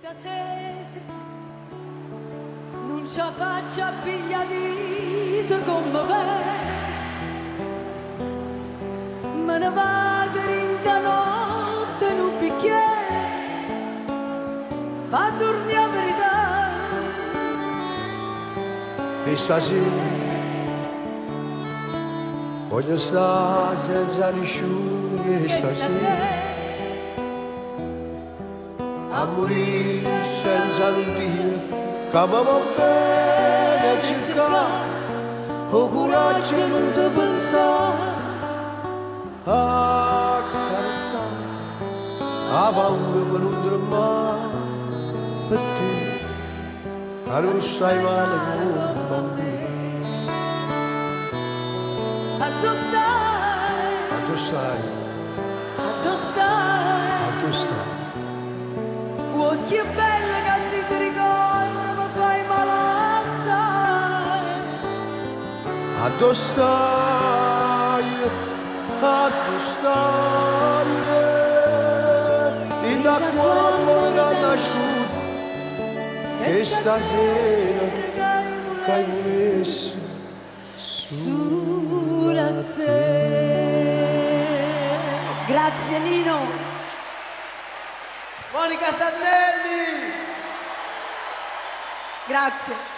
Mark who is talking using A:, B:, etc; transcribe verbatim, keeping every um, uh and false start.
A: Stasera non ci faccia piglia vita come me, me ne vado in da notte in un bicchiere, va a dormire a verità.
B: E stasera voglio stare senza nessuno, che stasera a morire senza un Dio che mi va bene a cercare o coraggio non ti pensare a carezzare a paura che non tremare per te che non stai male come un bambino.
A: A dove stai?
B: A dove stai?
A: A dove stai?
B: A dove stai?
A: Oh, che bella che si ti ricorda, mi fai male assai.
B: A dove stai? A dove stai? E da quando era nasciuto che stasera che hai messo
A: sulla te. Grazie Nino.
B: Monica Sannelli!
A: Grazie.